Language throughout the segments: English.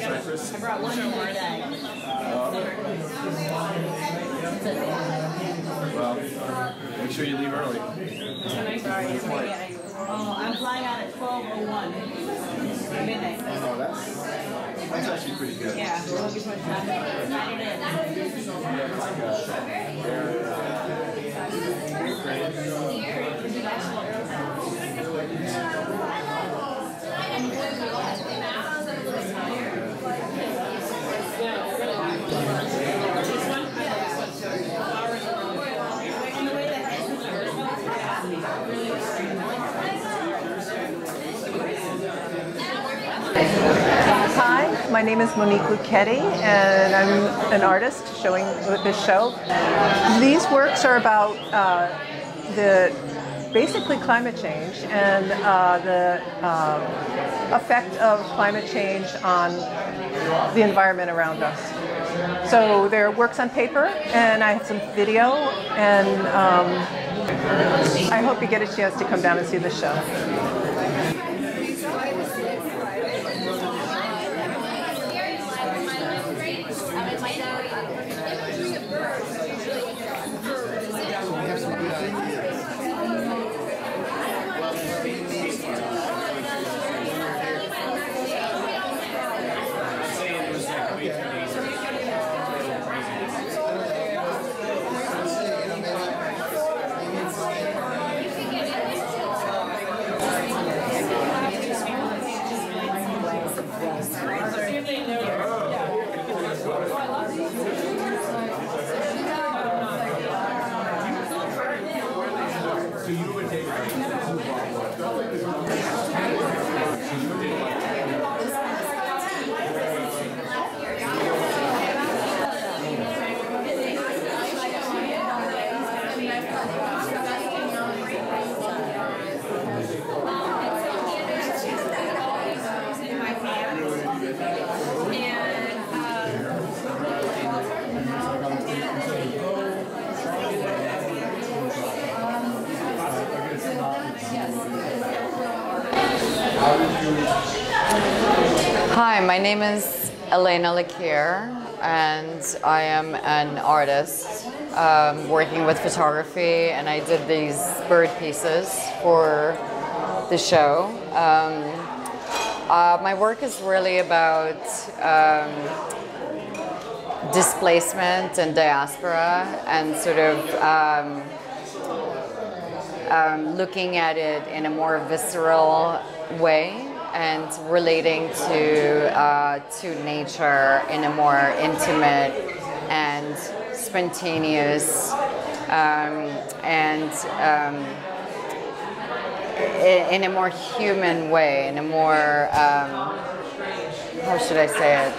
I brought one today. Well, make sure you leave early. Oh, I'm flying out at 12:01. Midnight. Oh, that's actually pretty good. Yeah, there won't be so much traffic. Hi, my name is Monique Luchetti, and I'm an artist showing with this show. These works are about basically climate change and the effect of climate change on the environment around us. So they're works on paper, and I have some video, and I hope you get a chance to come down and see the show. Hi, my name is Elena Lyakir, and I am an artist working with photography, and I did these bird pieces for the show. My work is really about displacement and diaspora, and sort of looking at it in a more visceral way, and relating to nature in a more intimate and spontaneous in a more human way, in a more how should I say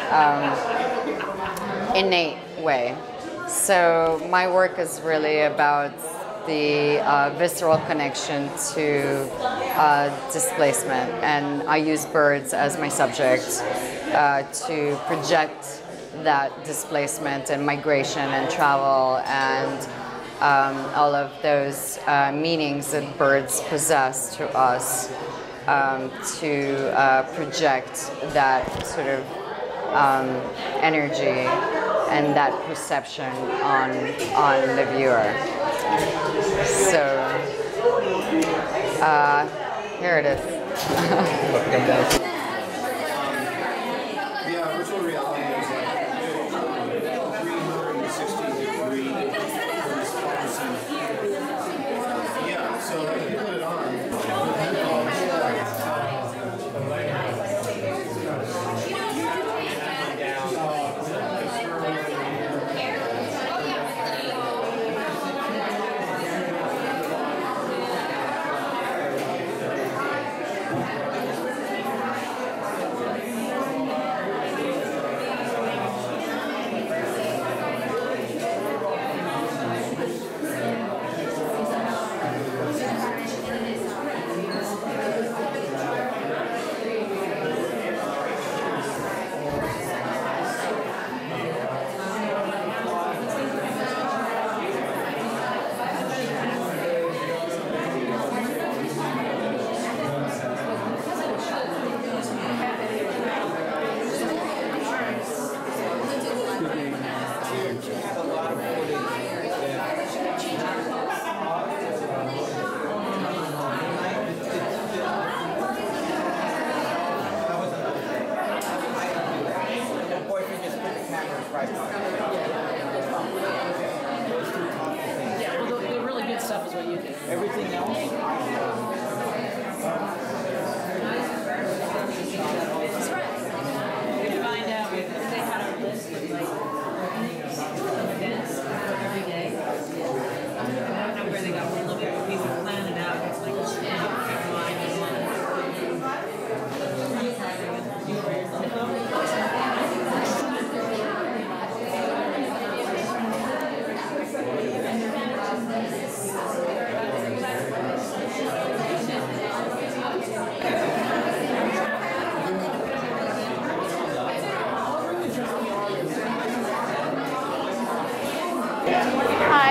it, innate way. So my work is really about the visceral connection to displacement, and I use birds as my subject to project that displacement and migration and travel and all of those meanings that birds possess to us, to project that sort of energy and that perception on the viewer. So here it is. Yeah, virtual reality is like 360-degree response. Yeah, so you put it on.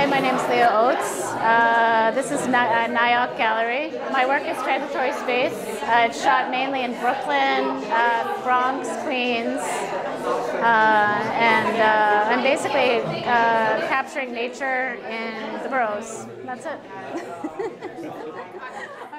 my name is Leah Oates. This is Nyok Gallery. My work is transitory space. It's shot mainly in Brooklyn, Bronx, Queens, and I'm basically capturing nature in the boroughs. That's it.